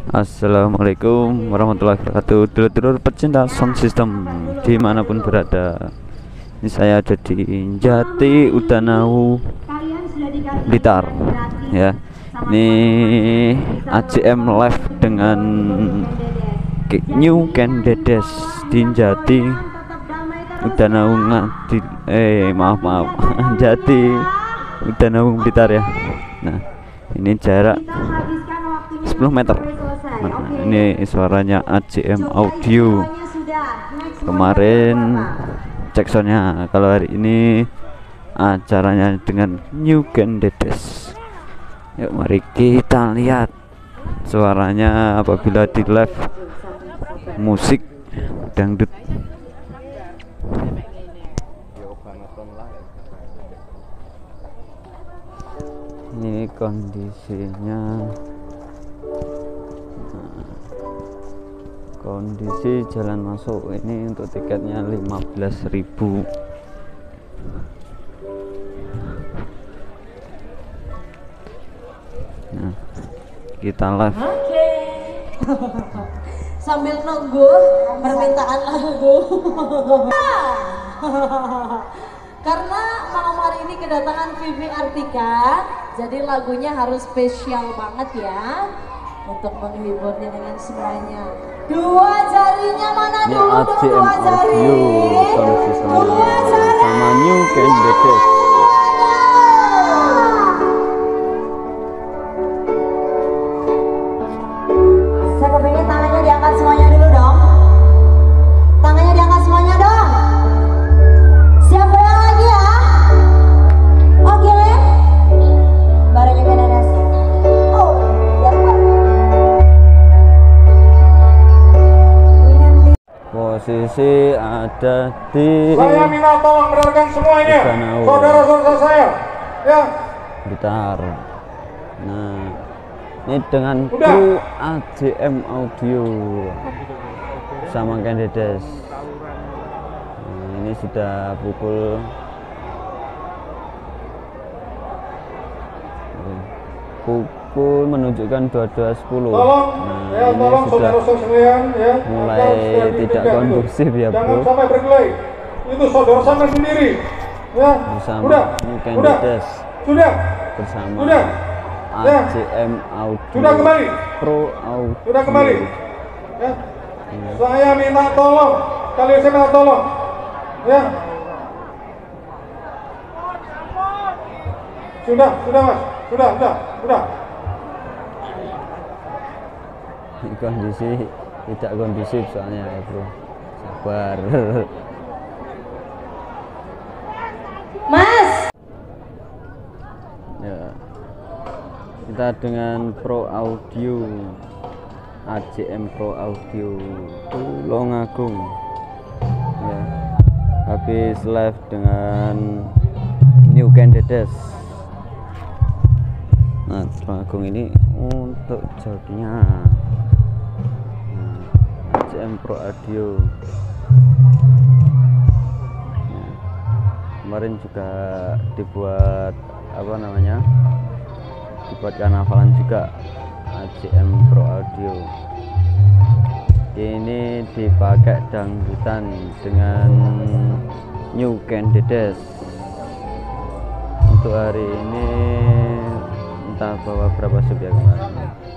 Assalamualaikum warahmatullahi wabarakatuh. Dulur-dulur pecinta sound system dimanapun berada, ini saya ada di Jati Udanau Blitar ya. Ini AJM live dengan New Candedes di Jati Udanau maaf Jati Udanau Blitar ya. Nah, ini jarak 10 meter. Nah, ini suaranya AJM Audio. Kemarin cek soundnya. Kalau hari ini acaranya dengan New Candedes. Yuk mari kita lihat suaranya apabila di live musik dangdut. Ini kondisinya, kondisi jalan masuk ini untuk tiketnya 15.000. Nah, kita live. Sambil nunggu permintaan lagu. Karena malam hari ini kedatangan Vivi Artika, jadi lagunya harus spesial banget ya untuk menghiburnya dengan semuanya. Dua jarinya mana Ini dulu? AJM Dua jari. Audio sound systemnya Dua jari. sama New Candedes. Saya kepengen tangannya diangkat semuanya dulu dong. Tangannya diangkat semuanya dong. Siap goyang lagi ya? Oke. Bareng juga Dadas. Oh, siap Pak. Posisi ada di Saya minta tolong mendengarkan semuanya, Udanau saudara-saudara saya, ya. Blitar. Nah, ini dengan Udah. kru AJM Audio sama Candedes. Nah, ini sudah pukul menunjukkan 22.10. Tolong, Nah, ya ini tolong sudah saudara-saudara sekalian, ya. mulai Anda sudah tidak ditindak itu. kondusif ya, Jangan Bro. sampai berkelahi. Itu saudara sampai sendiri, ya. Bersama Udah, New udah, Candedes sudah, bersama sudah, ya. AJM Audio Sudah kembali. Pro Audio. Sudah kembali, ya. Saya minta tolong, kalian saya minta tolong, ya. Sudah mas, sudah. Kondisi tidak kondusif soalnya ya, Bro. Sabar. Mas. Ya, kita dengan Pro Audio, AJM Pro Audio Tulungagung ya, habis live dengan New Candedes. Nah, Tulungagung ini untuk jadinya AJM Pro Audio. Nah, kemarin juga dibuat dibuat karnavalan juga AJM Pro Audio. Ini dipakai dangdutan dengan New Candedes. Untuk hari ini entah bawa berapa sub ya kemarin.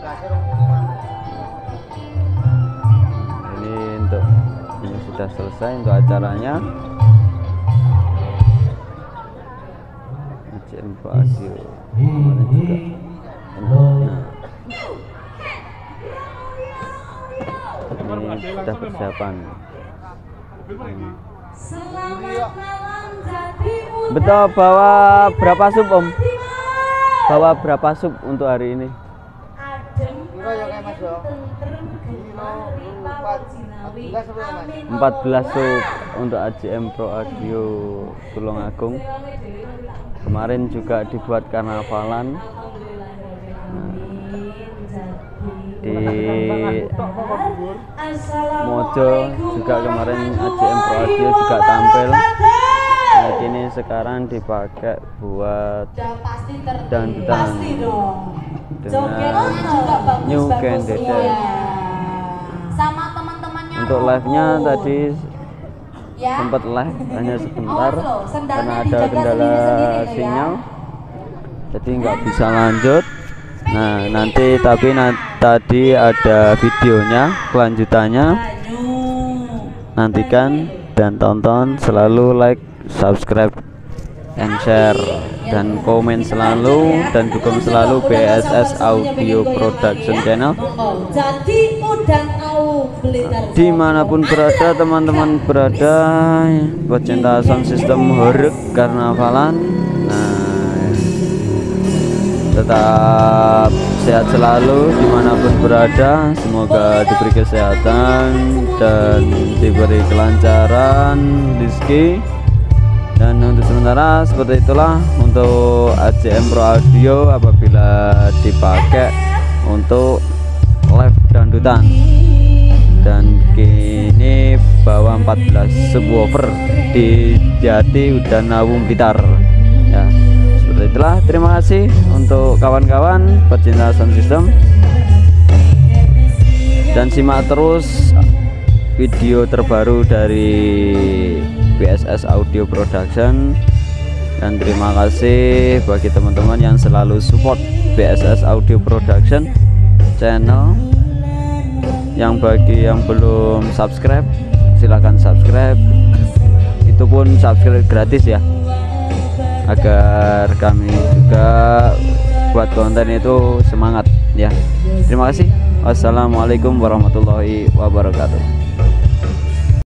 Ini sudah selesai untuk acaranya. AJM Pro Audio kemarin juga. Nah, ini sudah persiapan. Betul, bawa berapa sub Om? Bawa berapa sub untuk hari ini? 14 sub untuk AJM Pro Audio Tulungagung. Kemarin juga dibuat karnavalan. Nah, di Mojo juga kemarin AJM Pro Audio juga tampil. Nah, ini sekarang dipakai buat dangdutan. dengan New Candidate. Iya. Sama teman-temannya. Untuk live-nya tadi ya. sempat live hanya sebentar Awas loh, sendalnya karena ada dijaga kendala sendiri-sendiri loh ya. sinyal, jadi nggak bisa lanjut. Nah nanti tapi tadi ada videonya kelanjutannya, nantikan dan tonton. Selalu like, subscribe, and share, dan komen selalu, dan dukung selalu BSS Audio Production Channel. Jadi udah tahu Blitar. Dimanapun berada teman-teman berada, pecinta sound system horeg karnavalan. Nah, tetap sehat selalu dimanapun berada. Semoga diberi kesehatan dan diberi kelancaran rezeki. Dan untuk sementara seperti itulah untuk AJM Pro Audio apabila dipakai untuk live dangdutan. Dan kini bawa 14 subwoofer di Jati Udan Awu Blitar ya. Seperti itulah, terima kasih untuk kawan-kawan pecinta sound system, dan simak terus video terbaru dari BSS Audio Production. Dan terima kasih bagi teman-teman yang selalu support BSS Audio Production channel. Yang bagi yang belum subscribe, silahkan subscribe. Itu pun subscribe gratis ya, agar kami juga buat konten itu semangat ya. Terima kasih. Wassalamualaikum warahmatullahi wabarakatuh.